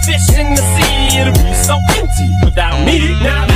fish in the sea, it'll be so empty without me. Now